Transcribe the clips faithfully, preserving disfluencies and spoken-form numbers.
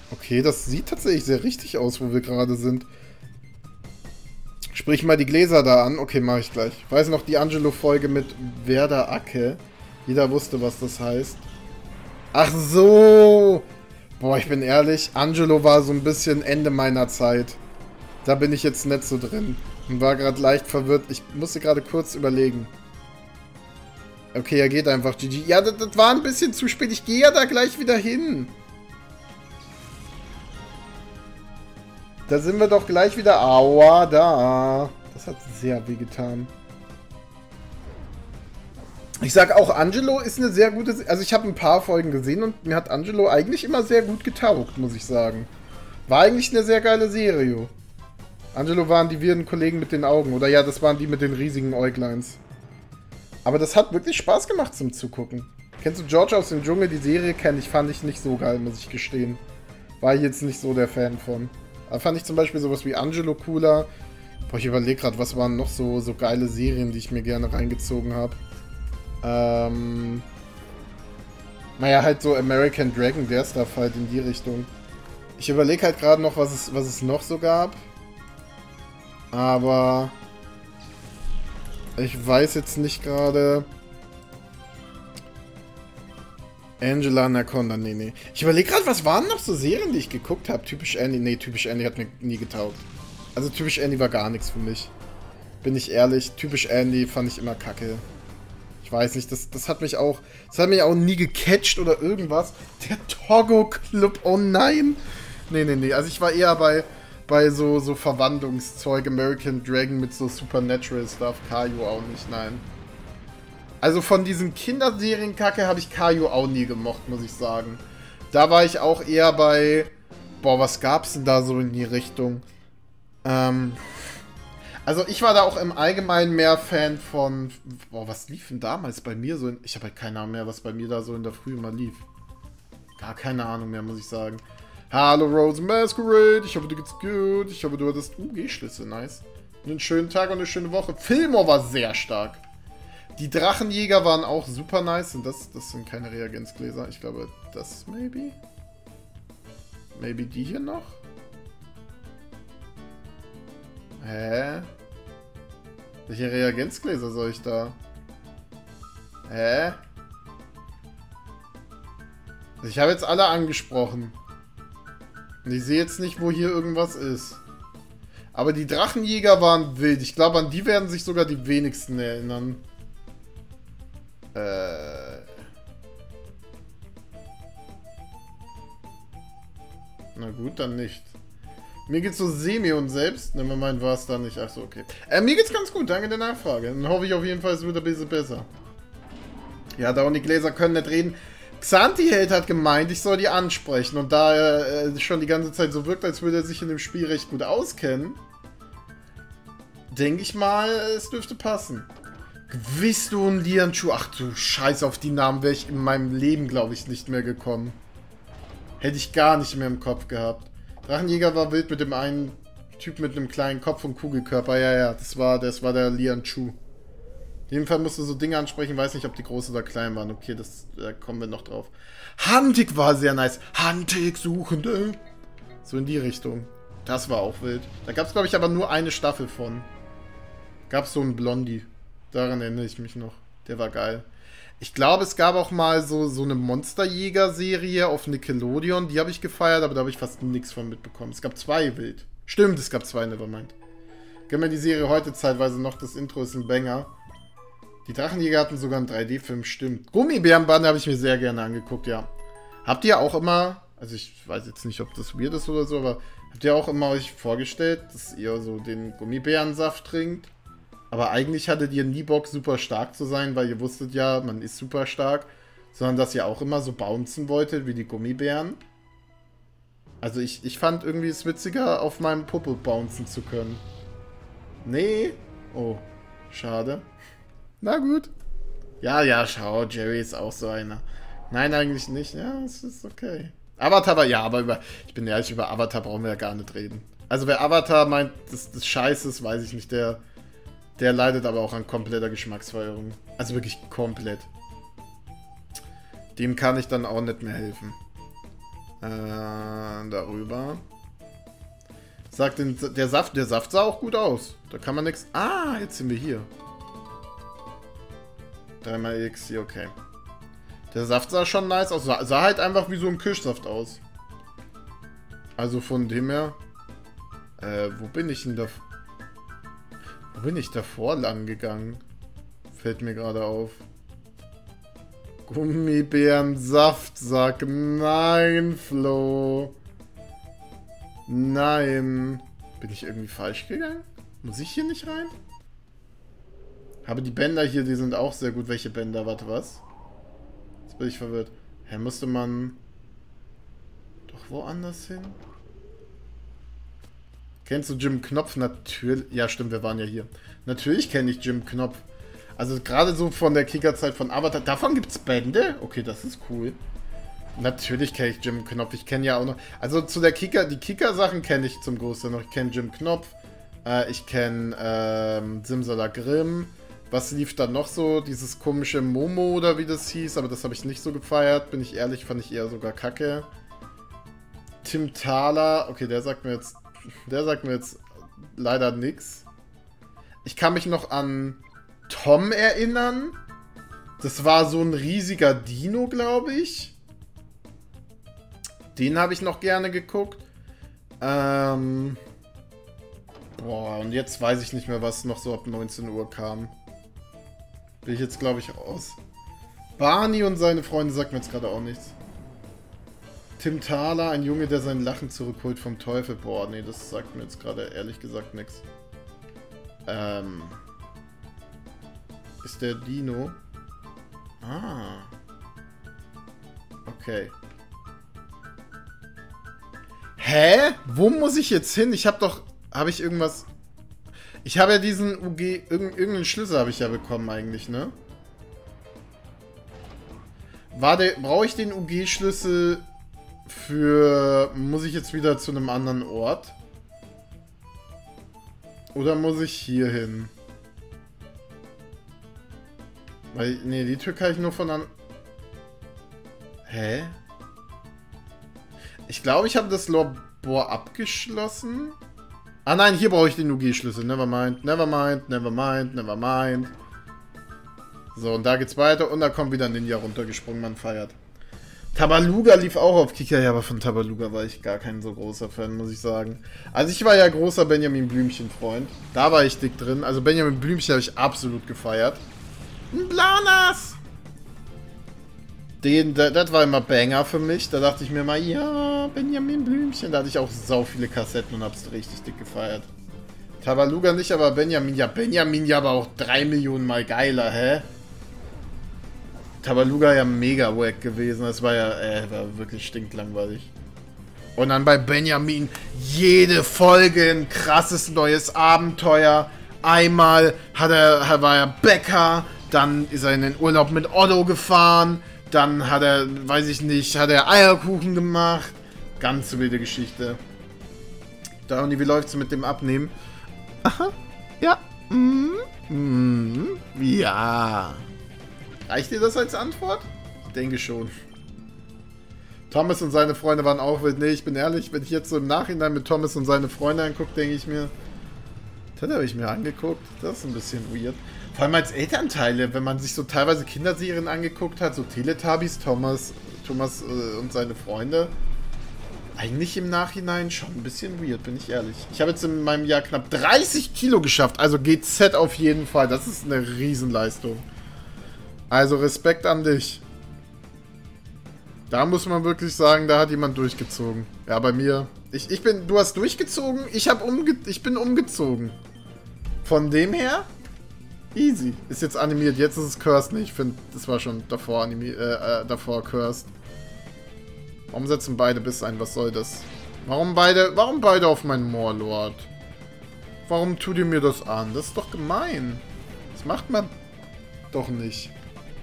Okay, das sieht tatsächlich sehr richtig aus, wo wir gerade sind. Sprich mal die Gläser da an. Okay, mache ich gleich. Ich weiß noch die Angelo-Folge mit Werder Acke. Jeder wusste, was das heißt. Ach so! Boah, ich bin ehrlich, Angelo war so ein bisschen Ende meiner Zeit. Da bin ich jetzt nicht so drin. Und war gerade leicht verwirrt. Ich musste gerade kurz überlegen. Okay, er geht einfach, G G. Ja, das, das war ein bisschen zu spät. Ich gehe ja da gleich wieder hin. Da sind wir doch gleich wieder. Aua, da. Das hat sehr weh getan. Ich sag auch, Angelo ist eine sehr gute... Also ich habe ein paar Folgen gesehen und mir hat Angelo eigentlich immer sehr gut getaugt, muss ich sagen. War eigentlich eine sehr geile Serie. Angelo waren die wirden Kollegen mit den Augen. Oder ja, das waren die mit den riesigen Äugleins. Aber das hat wirklich Spaß gemacht zum Zugucken. Kennst du George aus dem Dschungel? Die Serie kenne ich, fand ich nicht so geil, muss ich gestehen. War ich jetzt nicht so der Fan von. Da fand ich zum Beispiel sowas wie Angelo cooler. Boah, ich überlege gerade, was waren noch so, so geile Serien, die ich mir gerne reingezogen habe. Ähm... Naja, halt so American Dragon, der Stuff halt in die Richtung. Ich überlege halt gerade noch, was es, was es noch so gab. Aber... Ich weiß jetzt nicht gerade... Angela Anaconda, nee, nee. Ich überlege gerade, was waren noch so Serien, die ich geguckt habe? Typisch Andy, nee, typisch Andy hat mir nie getaugt. Also typisch Andy war gar nichts für mich. Bin ich ehrlich, typisch Andy fand ich immer kacke. Ich weiß nicht, das, das hat mich auch, das hat mich auch nie gecatcht oder irgendwas. Der Togo Club, oh nein. Nee, nee, nee, also ich war eher bei, bei so, so Verwandlungszeug, American Dragon mit so Supernatural Stuff, Kaiju auch nicht, nein. Also von diesen Kinderserienkacke habe ich Kaiju auch nie gemocht, muss ich sagen. Da war ich auch eher bei... Boah, was gab's denn da so in die Richtung? Ähm... Also ich war da auch im Allgemeinen mehr Fan von... Boah, was lief denn damals bei mir so in... Ich habe halt keine Ahnung mehr, was bei mir da so in der Früh immer lief. Gar keine Ahnung mehr, muss ich sagen. Hallo Rose Masquerade, ich hoffe, dir geht's gut. Ich hoffe, du hattest... Uh, G-Schlüssel, nice. Einen schönen Tag und eine schöne Woche. Fillmore war sehr stark. Die Drachenjäger waren auch super nice. Und das, das sind keine Reagenzgläser. Ich glaube, das maybe. Maybe die hier noch? Hä? Welche Reagenzgläser soll ich da? Hä? Ich habe jetzt alle angesprochen. Und ich sehe jetzt nicht, wo hier irgendwas ist. Aber die Drachenjäger waren wild. Ich glaube, an die werden sich sogar die wenigsten erinnern. Äh. Na gut, dann nicht. Mir geht's so semi und selbst. Ne, man meint, war es da nicht. Achso, okay. Äh, mir geht's ganz gut, danke der Nachfrage. Dann hoffe ich auf jeden Fall, es wird ein bisschen besser. Ja, da und die Gläser können nicht reden. Xanti-Held hat gemeint, ich soll die ansprechen. Und da er äh, schon die ganze Zeit so wirkt, als würde er sich in dem Spiel recht gut auskennen, denke ich mal, es dürfte passen. Gwisto und Lianchu. Ach du Scheiße, auf die Namen wäre ich in meinem Leben, glaube ich, nicht mehr gekommen. Hätte ich gar nicht mehr im Kopf gehabt. Drachenjäger war wild mit dem einen Typ mit einem kleinen Kopf und Kugelkörper. Ja, ja, das war, das war der Lianchu. Auf jeden Fall musst du so Dinge ansprechen. Weiß nicht, ob die groß oder klein waren. Okay, das, da kommen wir noch drauf. Huntig war sehr nice. Huntig Suchende. So in die Richtung. Das war auch wild. Da gab es, glaube ich, aber nur eine Staffel von. Gab es so einen Blondie. Daran erinnere ich mich noch. Der war geil. Ich glaube, es gab auch mal so, so eine Monsterjäger-Serie auf Nickelodeon. Die habe ich gefeiert, aber da habe ich fast nichts von mitbekommen. Es gab zwei wild. Stimmt, es gab zwei, nevermind. Gib mir die Serie heute zeitweise noch. Das Intro ist ein Banger. Die Drachenjäger hatten sogar einen drei D-Film, stimmt. Gummibärenbande habe ich mir sehr gerne angeguckt, ja. Habt ihr auch immer, also ich weiß jetzt nicht, ob das weird ist oder so, aber habt ihr auch immer euch vorgestellt, dass ihr so den Gummibärensaft trinkt? Aber eigentlich hattet ihr nie Bock, super stark zu sein, weil ihr wusstet ja, man ist super stark. Sondern dass ihr auch immer so bouncen wolltet, wie die Gummibären. Also ich, ich fand irgendwie es witziger, auf meinem Popo bouncen zu können. Nee? Oh, schade. Na gut. Ja, ja, schau, Jerry ist auch so einer. Nein, eigentlich nicht. Ja, es ist okay. Avatar war, ja, aber über, ich bin ehrlich, über Avatar brauchen wir ja gar nicht reden. Also wer Avatar meint, dass das scheiße ist, weiß ich nicht, der... Der leidet aber auch an kompletter Geschmacksverirrung. Also wirklich komplett. Dem kann ich dann auch nicht mehr helfen. Äh, darüber. Sagt den, der Saft, der Saft sah auch gut aus. Da kann man nichts. Ah, jetzt sind wir hier. Dreimal Elixier, okay. Der Saft sah schon nice aus. Sah, sah halt einfach wie so ein Kirschsaft aus. Also von dem her. Äh, wo bin ich denn da? Wo bin ich davor lang gegangen? Fällt mir gerade auf. Gummibärensaft, sag nein, Flo. Nein. Bin ich irgendwie falsch gegangen? Muss ich hier nicht rein? Aber die Bänder hier, die sind auch sehr gut. Welche Bänder? Warte, was? Jetzt bin ich verwirrt. Hä, müsste man doch woanders hin? Kennst du Jim Knopf? Natürlich. Ja, stimmt, wir waren ja hier. Natürlich kenne ich Jim Knopf. Also gerade so von der Kickerzeit von Avatar. Davon gibt es Bände? Okay, das ist cool. Natürlich kenne ich Jim Knopf. Ich kenne ja auch noch... Also zu der Kicker... Die Kicker-Sachen kenne ich zum Großteil noch. Ich kenne Jim Knopf. Äh, ich kenne ähm, Simsalagrim. Was lief dann noch so? Dieses komische Momo oder wie das hieß. Aber das habe ich nicht so gefeiert. Bin ich ehrlich, fand ich eher sogar kacke. Tim Thaler. Okay, der sagt mir jetzt... Der sagt mir jetzt leider nichts. Ich kann mich noch an Tom erinnern. Das war so ein riesiger Dino, glaube ich. Den habe ich noch gerne geguckt. Ähm... Boah, und jetzt weiß ich nicht mehr, was noch so ab neunzehn Uhr kam. Bin ich jetzt, glaube ich, raus. Barney und seine Freunde sagt mir jetzt gerade auch nichts. Tim Thaler, ein Junge, der sein Lachen zurückholt vom Teufel. Boah, nee, das sagt mir jetzt gerade ehrlich gesagt nichts. Ähm. Ist der Dino? Ah. Okay. Hä? Wo muss ich jetzt hin? Ich habe doch... Habe ich irgendwas... Ich habe ja diesen U G... Irgend, irgendeinen Schlüssel habe ich ja bekommen eigentlich, ne? War der... Brauche ich den U G-Schlüssel für... Muss ich jetzt wieder zu einem anderen Ort? Oder muss ich hier hin? Weil... Nee, die Tür kann ich nur von an... Hä? Ich glaube, ich habe das Labor abgeschlossen. Ah nein, hier brauche ich den U G-Schlüssel. Nevermind, nevermind, nevermind, nevermind. So, und da geht's weiter. Und da kommt wieder ein Ninja runtergesprungen, man feiert. Tabaluga lief auch auf Kicker. Ja, aber von Tabaluga war ich gar kein so großer Fan, muss ich sagen. Also ich war ja großer Benjamin Blümchen-Freund. Da war ich dick drin. Also Benjamin Blümchen habe ich absolut gefeiert. Ein Blanas! Den, das war immer Banger für mich. Da dachte ich mir mal, ja, Benjamin Blümchen. Da hatte ich auch sau viele Kassetten und hab's richtig dick gefeiert. Tabaluga nicht, aber Benjamin, ja, Benjamin ja aber auch drei Millionen Mal geiler, hä? Tabaluga ja mega wack gewesen. Das war ja, äh, war wirklich stinklangweilig. Und dann bei Benjamin jede Folge ein krasses neues Abenteuer. Einmal hat er, war er Bäcker, dann ist er in den Urlaub mit Otto gefahren. Dann hat er, weiß ich nicht, hat er Eierkuchen gemacht. Ganz wilde Geschichte. Downy, wie läuft's mit dem Abnehmen? Aha, ja. Mm, mm, ja. Reicht dir das als Antwort? Ich denke schon. Thomas und seine Freunde waren auch wild. Nee, ich bin ehrlich, wenn ich jetzt so im Nachhinein mit Thomas und seine Freunde angucke, denke ich mir, das habe ich mir angeguckt. Das ist ein bisschen weird. Vor allem als Elternteile, wenn man sich so teilweise Kinderserien angeguckt hat, so Teletubbies, Thomas, Thomas äh, und seine Freunde. Eigentlich im Nachhinein schon ein bisschen weird, bin ich ehrlich. Ich habe jetzt in meinem Jahr knapp dreißig Kilo geschafft, also G Z auf jeden Fall. Das ist eine Riesenleistung. Also Respekt an dich. Da muss man wirklich sagen, da hat jemand durchgezogen. Ja, bei mir. Ich, ich bin, du hast durchgezogen, ich, hab umge ich bin umgezogen. Von dem her... Easy. Ist jetzt animiert. Jetzt ist es cursed. Nee, ich finde, das war schon davor animiert, äh, äh, davor cursed. Warum setzen beide Biss ein? Was soll das? Warum beide, warum beide auf meinen Moorlord? Warum tut ihr mir das an? Das ist doch gemein. Das macht man doch nicht.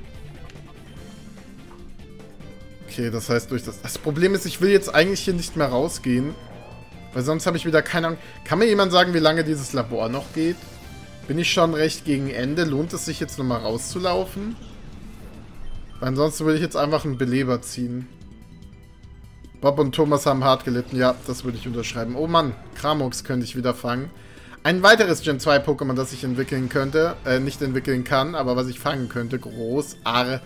Okay, das heißt durch das... Das Problem ist, ich will jetzt eigentlich hier nicht mehr rausgehen. Weil sonst habe ich wieder keine Ahnung... Kann mir jemand sagen, wie lange dieses Labor noch geht? Bin ich schon recht gegen Ende? Lohnt es sich jetzt nochmal rauszulaufen? Weil ansonsten würde ich jetzt einfach einen Beleber ziehen. Bob und Thomas haben hart gelitten. Ja, das würde ich unterschreiben. Oh Mann, Cramox könnte ich wieder fangen. Ein weiteres Gen zwei Pokémon, das ich entwickeln könnte. Äh, nicht entwickeln kann, aber was ich fangen könnte. Großartig.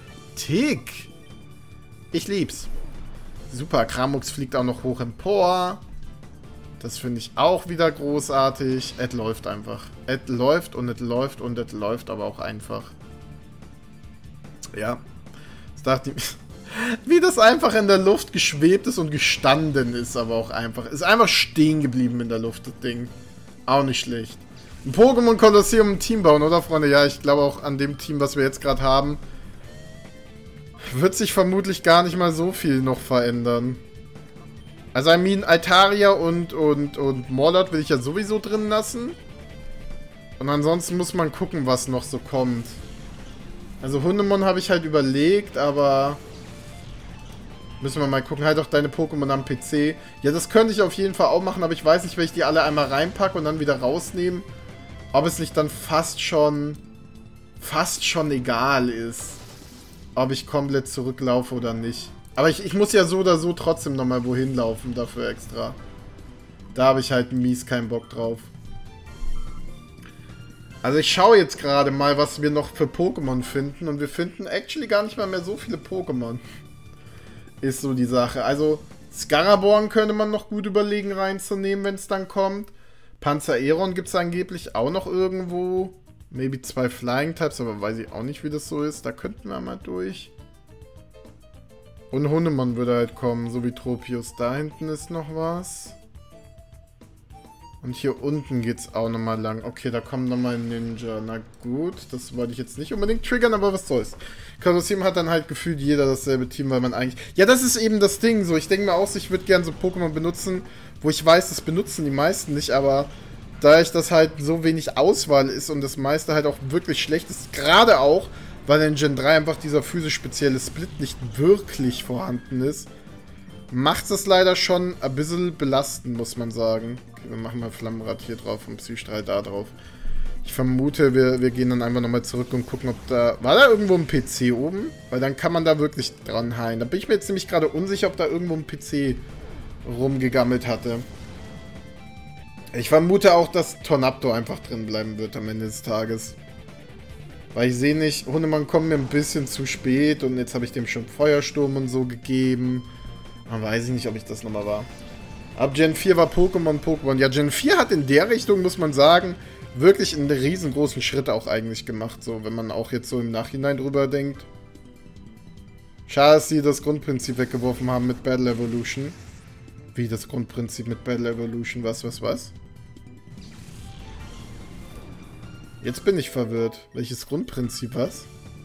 Ich lieb's. Super, Cramox fliegt auch noch hoch empor. Das finde ich auch wieder großartig. Es läuft einfach. Es läuft und es läuft und es läuft aber auch einfach. Ja. Das dachte ich, wie das einfach in der Luft geschwebt ist und gestanden ist, aber auch einfach. Ist einfach stehen geblieben in der Luft, das Ding. Auch nicht schlecht. Ein Pokémon Kolosseum im Team bauen, oder Freunde? Ja, ich glaube auch an dem Team, was wir jetzt gerade haben, wird sich vermutlich gar nicht mal so viel noch verändern. Also, I mean, Altaria und, und, und Morlot will ich ja sowieso drin lassen. Und ansonsten muss man gucken, was noch so kommt. Also, Hundemon habe ich halt überlegt, aber müssen wir mal gucken. Halt auch deine Pokémon am P C. Ja, das könnte ich auf jeden Fall auch machen, aber ich weiß nicht, wenn ich die alle einmal reinpacke und dann wieder rausnehme, ob es nicht dann fast schon, fast schon egal ist, ob ich komplett zurücklaufe oder nicht. Aber ich, ich muss ja so oder so trotzdem nochmal wohin laufen dafür extra. Da habe ich halt mies keinen Bock drauf. Also ich schaue jetzt gerade mal, was wir noch für Pokémon finden. Und wir finden actually gar nicht mal mehr so viele Pokémon. Ist so die Sache. Also Scaraborn könnte man noch gut überlegen reinzunehmen, wenn es dann kommt. Panzereron gibt es angeblich auch noch irgendwo. Maybe zwei Flying Types, aber weiß ich auch nicht, wie das so ist. Da könnten wir mal durch. Und Hundemon würde halt kommen, so wie Tropius. Da hinten ist noch was. Und hier unten geht's auch nochmal lang. Okay, da kommt nochmal ein Ninja. Na gut, das wollte ich jetzt nicht unbedingt triggern, aber was soll's. Kolosseum hat dann halt gefühlt jeder dasselbe Team, weil man eigentlich... Ja, das ist eben das Ding so. Ich denke mir auch, ich würde gerne so Pokémon benutzen, wo ich weiß, das benutzen die meisten nicht, aber da ich das halt so wenig Auswahl ist und das meiste halt auch wirklich schlecht ist, gerade auch, weil in Gen drei einfach dieser physisch spezielle Split nicht wirklich vorhanden ist, macht es leider schon ein bisschen belastend, muss man sagen. Okay, wir machen mal Flammenrad hier drauf und Psystrahl da drauf. Ich vermute, wir, wir gehen dann einfach nochmal zurück und gucken, ob da... War da irgendwo ein P C oben? Weil dann kann man da wirklich dran heilen. Da bin ich mir jetzt nämlich gerade unsicher, ob da irgendwo ein P C rumgegammelt hatte. Ich vermute auch, dass Tornaptor einfach drin bleiben wird am Ende des Tages. Weil ich sehe nicht, Hundemann kommt mir ein bisschen zu spät und jetzt habe ich dem schon Feuersturm und so gegeben. Man weiß ich nicht, ob ich das nochmal war. Ab Gen vier war Pokémon Pokémon. Ja, Gen vier hat in der Richtung, muss man sagen, wirklich einen riesengroßen Schritt auch eigentlich gemacht. So, wenn man auch jetzt so im Nachhinein drüber denkt. Schade, dass sie das Grundprinzip weggeworfen haben mit Battle Evolution. Wie das Grundprinzip mit Battle Evolution? Was, was, was? Jetzt bin ich verwirrt. Welches Grundprinzip, was?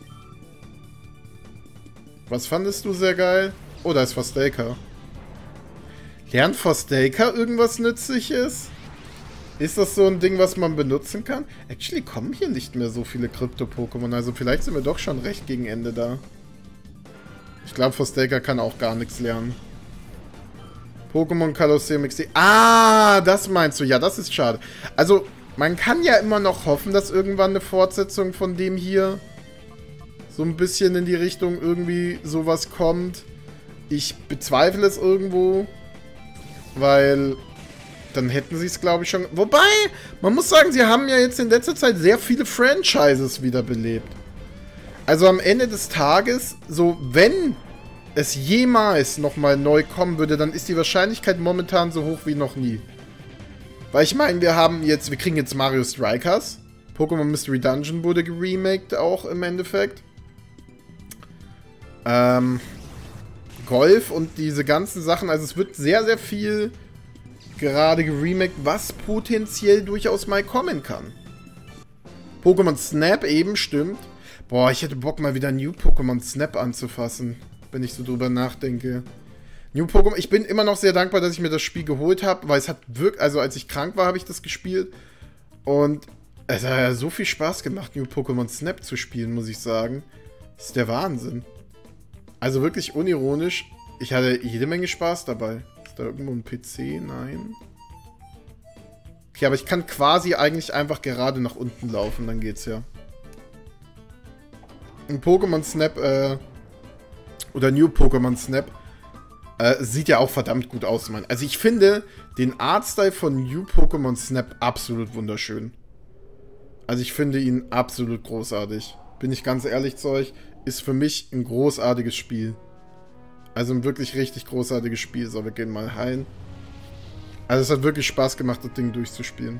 Was fandest du sehr geil? Oh, da ist Forstaker. Lernt Forstaker irgendwas Nützliches? Ist das so ein Ding, was man benutzen kann? Actually kommen hier nicht mehr so viele Krypto-Pokémon. Also vielleicht sind wir doch schon recht gegen Ende da. Ich glaube, Forstaker kann auch gar nichts lernen. Pokémon Kolosseum X D. Ah, das meinst du. Ja, das ist schade. Also, man kann ja immer noch hoffen, dass irgendwann eine Fortsetzung von dem hier so ein bisschen in die Richtung irgendwie sowas kommt. Ich bezweifle es irgendwo, weil dann hätten sie es, glaube ich, schon... Wobei, man muss sagen, sie haben ja jetzt in letzter Zeit sehr viele Franchises wiederbelebt. Also am Ende des Tages, so wenn es jemals nochmal neu kommen würde, dann ist die Wahrscheinlichkeit momentan so hoch wie noch nie. Weil ich meine, wir haben jetzt, wir kriegen jetzt Mario Strikers. Pokémon Mystery Dungeon wurde geremaked auch im Endeffekt. Ähm, Golf und diese ganzen Sachen. Also es wird sehr, sehr viel gerade geremaked, was potenziell durchaus mal kommen kann. Pokémon Snap eben, stimmt. Boah, ich hätte Bock mal wieder New Pokémon Snap anzufassen, wenn ich so drüber nachdenke. New Pokémon, ich bin immer noch sehr dankbar, dass ich mir das Spiel geholt habe, weil es hat wirklich, also als ich krank war, habe ich das gespielt. Und es hat ja so viel Spaß gemacht, New Pokémon Snap zu spielen, muss ich sagen. Das ist der Wahnsinn. Also wirklich unironisch, ich hatte jede Menge Spaß dabei. Ist da irgendwo ein P C? Nein. Okay, aber ich kann quasi eigentlich einfach gerade nach unten laufen, dann geht's ja. In Pokémon Snap, äh, oder New Pokémon Snap, Äh, sieht ja auch verdammt gut aus, Mann. Also ich finde den Artstyle von New Pokémon Snap absolut wunderschön. Also ich finde ihn absolut großartig. Bin ich ganz ehrlich zu euch, ist für mich ein großartiges Spiel. Also ein wirklich richtig großartiges Spiel. So, wir gehen mal heilen. Also es hat wirklich Spaß gemacht, das Ding durchzuspielen.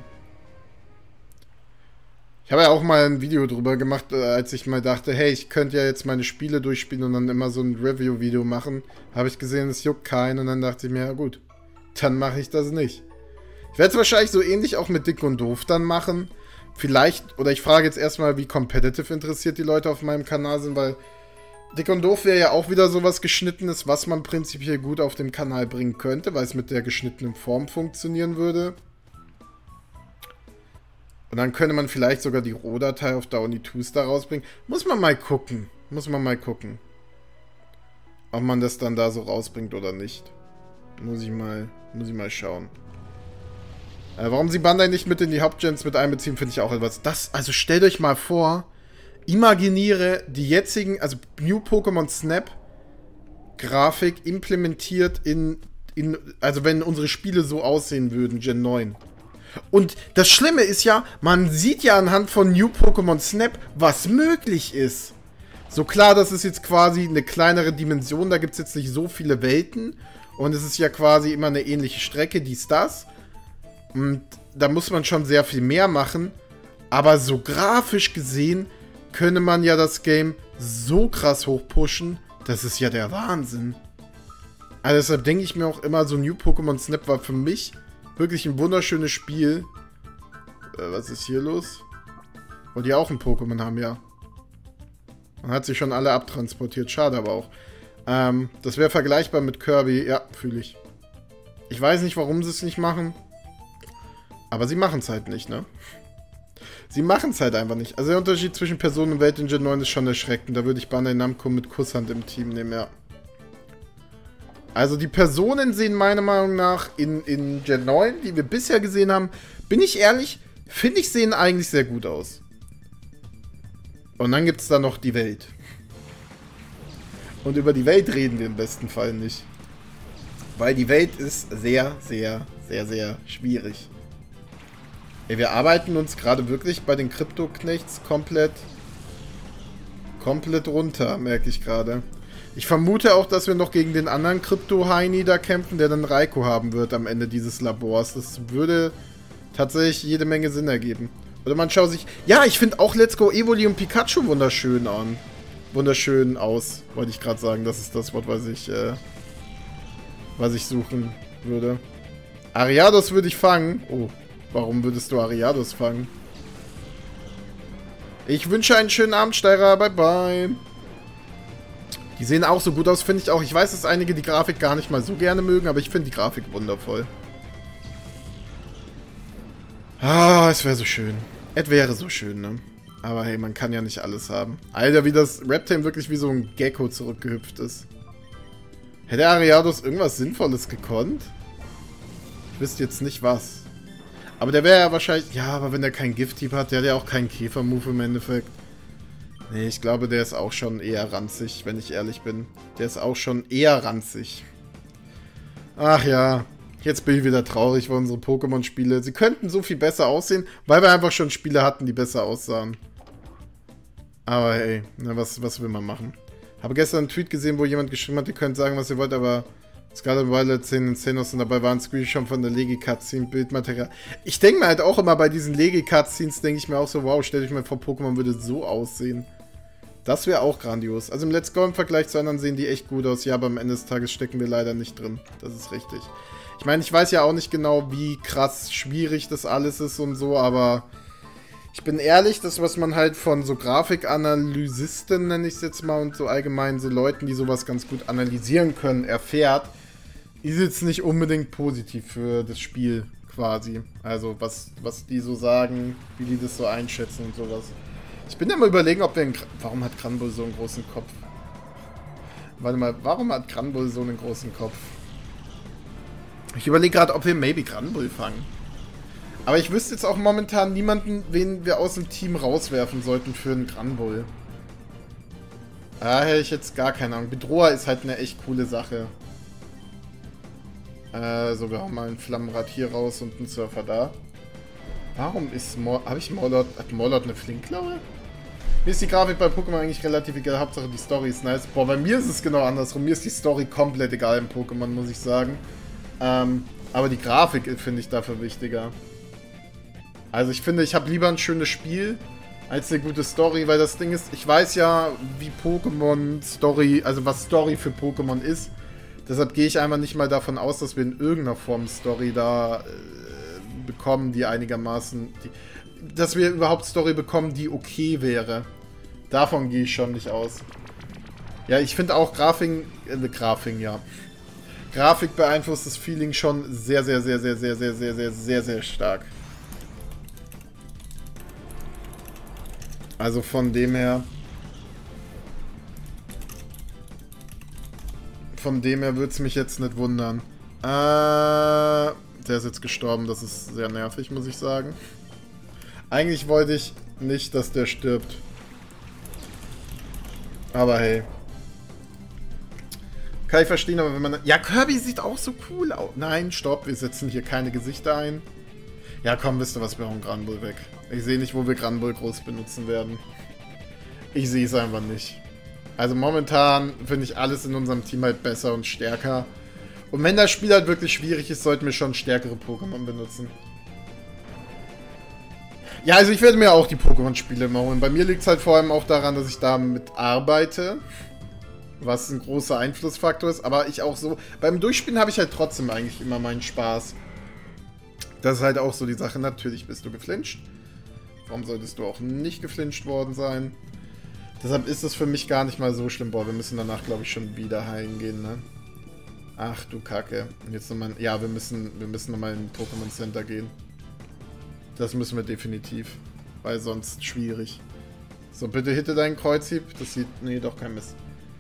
Ich habe ja auch mal ein Video drüber gemacht, als ich mal dachte, hey, ich könnte ja jetzt meine Spiele durchspielen und dann immer so ein Review-Video machen. Habe ich gesehen, es juckt keinen und dann dachte ich mir, ja gut, dann mache ich das nicht. Ich werde es wahrscheinlich so ähnlich auch mit Dick und Doof dann machen. Vielleicht, oder ich frage jetzt erstmal, wie competitive interessiert die Leute auf meinem Kanal sind, weil Dick und Doof wäre ja auch wieder sowas Geschnittenes, was man prinzipiell gut auf dem Kanal bringen könnte, weil es mit der geschnittenen Form funktionieren würde. Und dann könnte man vielleicht sogar die Rohdatei auf Downy Tuesday rausbringen. Muss man mal gucken. Muss man mal gucken. Ob man das dann da so rausbringt oder nicht. Muss ich mal, muss ich mal schauen. Äh, warum sie Bandai nicht mit in die Hauptgens mit einbeziehen, finde ich auch etwas. Das, also stellt euch mal vor, imaginiere die jetzigen, also New Pokémon Snap Grafik implementiert in, in, also wenn unsere Spiele so aussehen würden, Gen neun. Und das Schlimme ist ja, man sieht ja anhand von New Pokémon Snap, was möglich ist. So klar, das ist jetzt quasi eine kleinere Dimension, da gibt es jetzt nicht so viele Welten. Und es ist ja quasi immer eine ähnliche Strecke, dies, das. Und da muss man schon sehr viel mehr machen. Aber so grafisch gesehen könnte man ja das Game so krass hochpushen, das ist ja der Wahnsinn. Also deshalb denke ich mir auch immer, so New Pokémon Snap war für mich wirklich ein wunderschönes Spiel. Äh, was ist hier los? Oh, die auch ein Pokémon haben, ja. Man hat sich schon alle abtransportiert. Schade aber auch. Ähm, das wäre vergleichbar mit Kirby. Ja, fühle ich. Ich weiß nicht, warum sie es nicht machen. Aber sie machen es halt nicht, ne? Sie machen es halt einfach nicht. Also der Unterschied zwischen Person und Welt in Gen neun ist schon erschreckend. Da würde ich Bandai Namco mit Kusshand im Team nehmen, ja. Also die Personen sehen meiner Meinung nach in, in Gen neun, die wir bisher gesehen haben, bin ich ehrlich, finde ich, sehen eigentlich sehr gut aus. Und dann gibt es da noch die Welt. Und über die Welt reden wir im besten Fall nicht. Weil die Welt ist sehr, sehr, sehr, sehr schwierig. Ey, wir arbeiten uns gerade wirklich bei den Krypto-Knechts komplett, komplett runter, merke ich gerade. Ich vermute auch, dass wir noch gegen den anderen Krypto-Heini da kämpfen, der dann Raikou haben wird am Ende dieses Labors. Das würde tatsächlich jede Menge Sinn ergeben. Oder man schaut sich... Ja, ich finde auch Let's Go Evoli und Pikachu wunderschön an. Wunderschön aus, wollte ich gerade sagen. Das ist das Wort, was ich, äh, was ich suchen würde. Ariados würde ich fangen. Oh, warum würdest du Ariados fangen? Ich wünsche einen schönen Abend, Steirer. Bye, bye. Die sehen auch so gut aus, finde ich auch. Ich weiß, dass einige die Grafik gar nicht mal so gerne mögen, aber ich finde die Grafik wundervoll. Ah, es wäre so schön. Es wäre so schön, ne? Aber hey, man kann ja nicht alles haben. Alter, wie das Reptile wirklich wie so ein Gecko zurückgehüpft ist. Hätte Ariados irgendwas Sinnvolles gekonnt? Ich wüsste jetzt nicht was. Aber der wäre ja wahrscheinlich... Ja, aber wenn der kein Gift-Typ hat, der hat ja auch keinen Käfer-Move im Endeffekt. Nee, ich glaube, der ist auch schon eher ranzig, wenn ich ehrlich bin. Der ist auch schon eher ranzig. Ach ja, jetzt bin ich wieder traurig, weil unsere Pokémon-Spiele... Sie könnten so viel besser aussehen, weil wir einfach schon Spiele hatten, die besser aussahen. Aber hey, na, was, was will man machen? Habe gestern einen Tweet gesehen, wo jemand geschrieben hat, ihr könnt sagen, was ihr wollt, aber Scarlet Violet Szenen und Xenos und dabei waren Screenshot von der Legi-Cutscene, Bildmaterial. Ich denke mir halt auch immer bei diesen Legi-Cutscenes, denke ich mir auch so, wow, stell dich mal vor, Pokémon würde so aussehen. Das wäre auch grandios. Also im Let's Go im Vergleich zu anderen sehen die echt gut aus. Ja, aber am Ende des Tages stecken wir leider nicht drin. Das ist richtig. Ich meine, ich weiß ja auch nicht genau, wie krass schwierig das alles ist und so, aber ich bin ehrlich, das, was man halt von so Grafikanalysisten, nenne ich es jetzt mal, und so allgemein so Leuten, die sowas ganz gut analysieren können, erfährt, ist jetzt nicht unbedingt positiv für das Spiel quasi. Also was, was die so sagen, wie die das so einschätzen und sowas. Ich bin ja mal überlegen, ob wir... Einen, warum hat Granbull so einen großen Kopf? Warte mal, warum hat Granbull so einen großen Kopf? Ich überlege gerade, ob wir maybe Granbull fangen. Aber ich wüsste jetzt auch momentan niemanden, wen wir aus dem Team rauswerfen sollten für einen Granbull. Da hätte ich jetzt gar keine Ahnung. Bedroher ist halt eine echt coole Sache. Äh, so, wir haben mal ein Flammenrad hier raus und einen Surfer da. Warum ist Mor... Habe ich Morlot... Hat Morlot eine Flinkklaue? Mir ist die Grafik bei Pokémon eigentlich relativ egal. Hauptsache die Story ist nice. Boah, bei mir ist es genau andersrum. Mir ist die Story komplett egal im Pokémon, muss ich sagen. Ähm, aber die Grafik finde ich dafür wichtiger. Also ich finde, ich habe lieber ein schönes Spiel als eine gute Story, weil das Ding ist, ich weiß ja, wie Pokémon Story, also was Story für Pokémon ist. Deshalb gehe ich einfach nicht mal davon aus, dass wir in irgendeiner Form Story da äh, bekommen, die einigermaßen... Die, dass wir überhaupt Story bekommen, die okay wäre. Davon gehe ich schon nicht aus. Ja, ich finde auch Grafik... Äh, Grafik, ja. Grafik beeinflusst das Feeling schon sehr, sehr, sehr, sehr, sehr, sehr, sehr, sehr, sehr, sehr stark. Also von dem her... Von dem her würde es mich jetzt nicht wundern. Äh, der ist jetzt gestorben, das ist sehr nervig, muss ich sagen. Eigentlich wollte ich nicht, dass der stirbt. Aber hey. Kann ich verstehen, aber wenn man... Ja, Kirby sieht auch so cool aus. Nein, stopp, wir setzen hier keine Gesichter ein. Ja, komm, wisst ihr was, wir hauen Granbull weg. Ich sehe nicht, wo wir Granbull groß benutzen werden. Ich sehe es einfach nicht. Also momentan finde ich alles in unserem Team halt besser und stärker. Und wenn das Spiel halt wirklich schwierig ist, sollten wir schon stärkere Pokémon benutzen. Ja, also ich werde mir auch die Pokémon-Spiele immer holen. Bei mir liegt es halt vor allem auch daran, dass ich damit arbeite. Was ein großer Einflussfaktor ist. Aber ich auch so... Beim Durchspielen habe ich halt trotzdem eigentlich immer meinen Spaß. Das ist halt auch so die Sache. Natürlich bist du geflincht. Warum solltest du auch nicht geflincht worden sein? Deshalb ist es für mich gar nicht mal so schlimm. Boah, wir müssen danach, glaube ich, schon wieder heilen gehen, ne? Ach du Kacke. Und jetzt nochmal... Ja, wir müssen, wir müssen nochmal in ein Pokémon Center gehen. Das müssen wir definitiv. Weil sonst schwierig. So, bitte hitte deinen Kreuzhieb. Das sieht... Nee, doch kein Mist.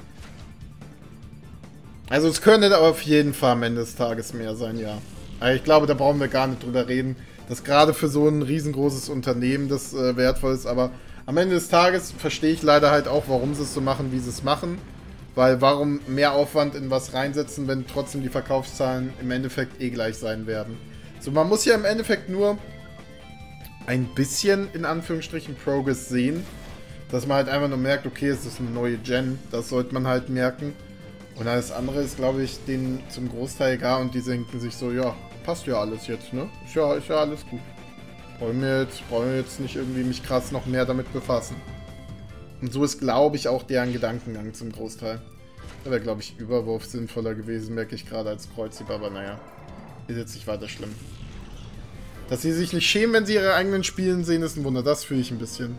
Also es könnte auf jeden Fall am Ende des Tages mehr sein, ja. Aber ich glaube, da brauchen wir gar nicht drüber reden. Dass gerade für so ein riesengroßes Unternehmen das äh, wertvoll ist, aber... Am Ende des Tages verstehe ich leider halt auch, warum sie es so machen, wie sie es machen. Weil warum mehr Aufwand in was reinsetzen, wenn trotzdem die Verkaufszahlen im Endeffekt eh gleich sein werden. So, man muss ja im Endeffekt nur ein bisschen, in Anführungsstrichen, Progress sehen. Dass man halt einfach nur merkt, okay, es ist eine neue Gen. Das sollte man halt merken. Und alles andere ist, glaube ich, denen zum Großteil egal. Und die denken sich so, ja, passt ja alles jetzt, ne? Ist ja, ist ja alles gut. Wollen wir jetzt, wollen wir jetzt nicht irgendwie mich krass noch mehr damit befassen. Und so ist, glaube ich, auch deren Gedankengang zum Großteil. Da wäre, glaube ich, Überwurf sinnvoller gewesen, merke ich gerade als Kreuzhieb, aber naja. Ist jetzt nicht weiter schlimm. Dass sie sich nicht schämen, wenn sie ihre eigenen Spielen sehen, ist ein Wunder. Das fühle ich ein bisschen.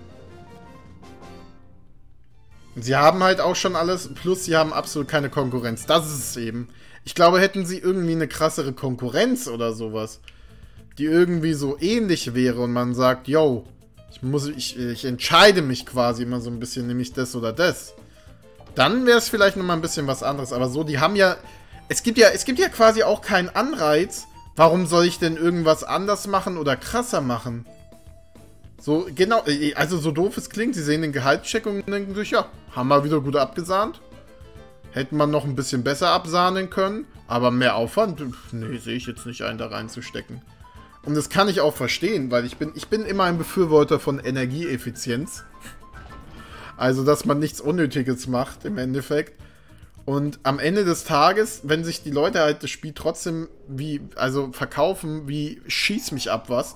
Und sie haben halt auch schon alles, plus sie haben absolut keine Konkurrenz. Das ist es eben. Ich glaube, hätten sie irgendwie eine krassere Konkurrenz oder sowas, die irgendwie so ähnlich wäre und man sagt, yo, ich muss, ich, ich entscheide mich quasi immer so ein bisschen, nämlich das oder das. Dann wäre es vielleicht nochmal ein bisschen was anderes. Aber so, die haben ja, es gibt ja, es gibt ja quasi auch keinen Anreiz. Warum soll ich denn irgendwas anders machen oder krasser machen? So, genau, also so doof es klingt, sie sehen den Gehaltscheck und denken sich, ja, haben wir wieder gut abgesahnt. Hätte man noch ein bisschen besser absahnen können, aber mehr Aufwand, nee, sehe ich jetzt nicht ein, da reinzustecken. Und das kann ich auch verstehen, weil ich bin, ich bin immer ein Befürworter von Energieeffizienz. Also, dass man nichts Unnötiges macht, im Endeffekt. Und am Ende des Tages, wenn sich die Leute halt das Spiel trotzdem wie, also verkaufen, wie schieß mich ab was.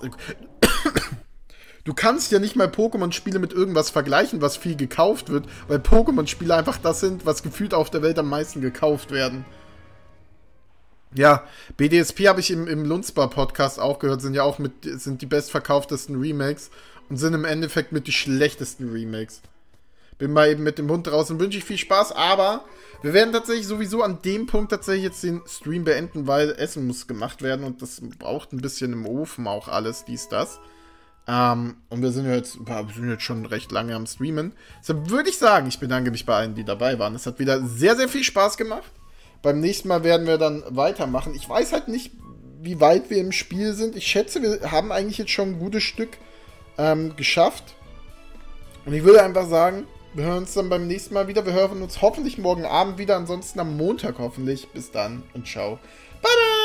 Du kannst ja nicht mal Pokémon-Spiele mit irgendwas vergleichen, was viel gekauft wird, weil Pokémon-Spiele einfach das sind, was gefühlt auf der Welt am meisten gekauft werden. Ja, B D S P habe ich im, im Lunzbar-Podcast auch gehört, sind ja auch mit, sind die bestverkauftesten Remakes und sind im Endeffekt mit die schlechtesten Remakes. Bin mal eben mit dem Hund draußen, wünsche ich viel Spaß, aber wir werden tatsächlich sowieso an dem Punkt tatsächlich jetzt den Stream beenden, weil Essen muss gemacht werden und das braucht ein bisschen im Ofen auch alles, dies, das. Ähm, und wir sind jetzt, wir sind jetzt schon recht lange am Streamen. Deshalb würde ich sagen, ich bedanke mich bei allen, die dabei waren. Es hat wieder sehr, sehr viel Spaß gemacht. Beim nächsten Mal werden wir dann weitermachen. Ich weiß halt nicht, wie weit wir im Spiel sind. Ich schätze, wir haben eigentlich jetzt schon ein gutes Stück ähm, geschafft. Und ich würde einfach sagen, wir hören uns dann beim nächsten Mal wieder. Wir hören uns hoffentlich morgen Abend wieder. Ansonsten am Montag hoffentlich. Bis dann und ciao. Bye, bye!